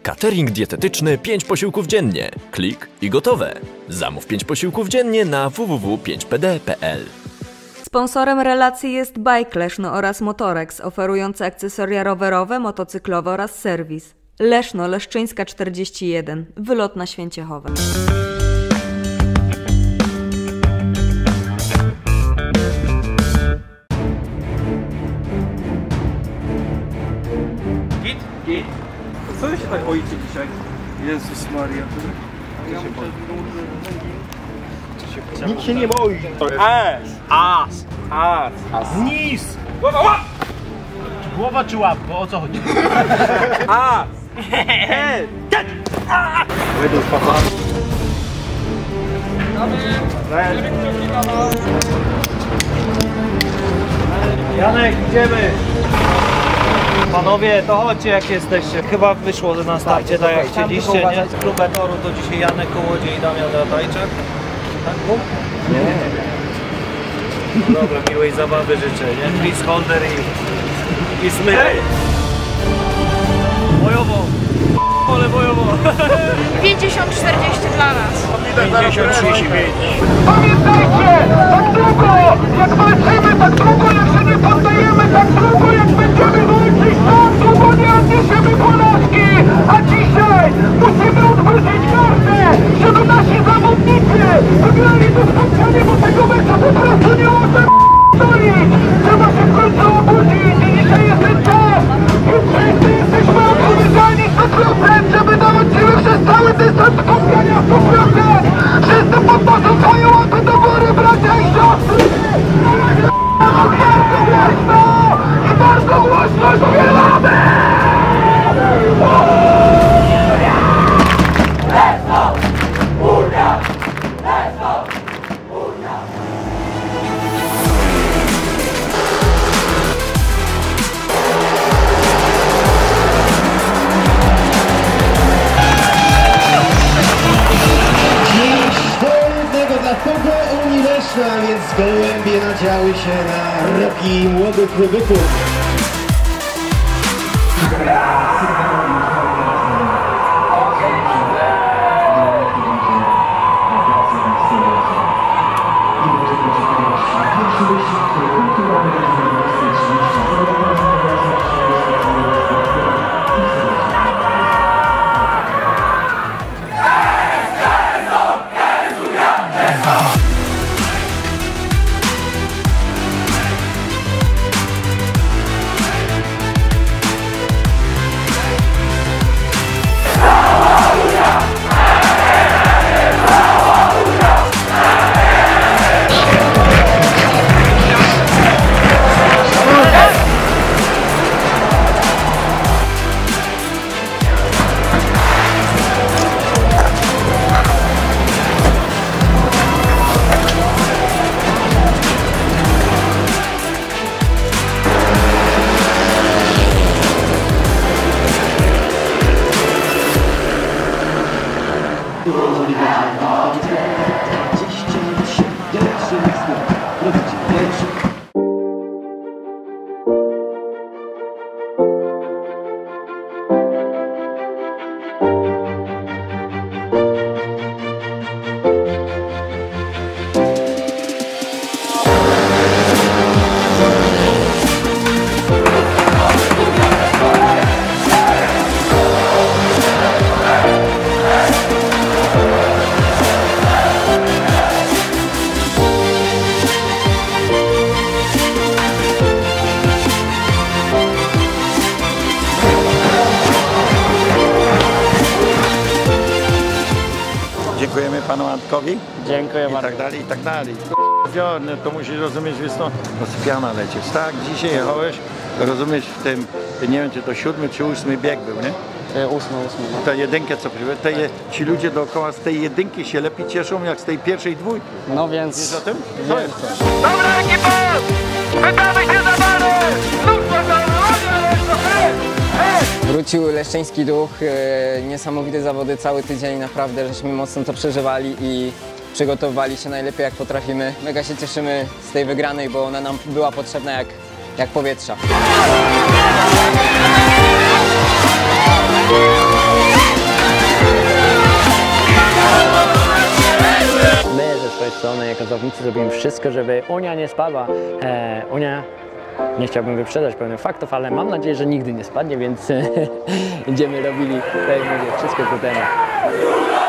Catering dietetyczny 5 posiłków dziennie. Klik i gotowe. Zamów 5 posiłków dziennie na www.5pd.pl. Sponsorem relacji jest Bike Leszno oraz Motorex, oferujący akcesoria rowerowe, motocyklowe oraz serwis. Leszno, Leszczyńska 41, wylot na Święciechowe. Git. Co wy się tak boicie dzisiaj? Jezus Maria. Nikt się nie boi. As. Nis. Głowa czy łapko? O co chodzi? As. Wyjdź z papa. Janek, idziemy! Panowie, to chodźcie jak jesteście. Chyba wyszło na starcie tak jak chcieliście, nie? Klub Toru to dzisiaj Janek Kołodziej i Damian Ratajczak. Tak? Nie. Dobra, miłej zabawy życzę, nie? Chris Holder i Smyk. Bojowo! Pole bojowo! 50-40 dla nas. 50-35. Pamiętajcie, tak długo jak walczymy, tak długo jak się nie poddajemy, tak długo jak będziemy walczyć, tak długo nie odniesiemy porażki. A dzisiaj musimy odwrócić kartę, żeby nasi zawodnicy wygrali to spotkanie, bo tego meczu po prostu nie można stoić. Trzeba się w końcu obudzić i dzisiaj jest ten czas. I wszyscy jesteśmy odpowiedzialni 100%, żeby dawać siły przez cały dystans spotkania 100%. Wszyscy podnoszą swoje łapy do góry, bracia i siostry! Bardzo głośno i bardzo głośno śpiewamy! Dla Pogo Unii Leszna, więc gołębie nadziały się na roki młodych byków. Dziękujemy panu Antkowi. Dziękuję bardzo. I tak dalej. No to musisz rozumieć, wiesz, no sypiana lecieć. Tak, dzisiaj jechałeś, rozumiesz, w tym, nie wiem czy to 7. czy 8. bieg był, nie? 8. No. Ta jedynkę co przybył, ci ludzie dookoła z tej jedynki się lepiej cieszą jak z tej pierwszej dwójki. No więc... Wiesz o tym? Co jest to? Dobra ekipa! Pytamy się za bary! Wrócił leszczyński duch, niesamowite zawody cały tydzień, naprawdę żeśmy mocno to przeżywali i przygotowywali się najlepiej jak potrafimy. Mega się cieszymy z tej wygranej, bo ona nam była potrzebna jak powietrza. naszej strony jako zawodnicy zrobimy wszystko, żeby Unia nie spadła. Unia, nie chciałbym wyprzedzać pewnych faktów, ale mam nadzieję, że nigdy nie spadnie, więc będziemy robili wszystko ku temu.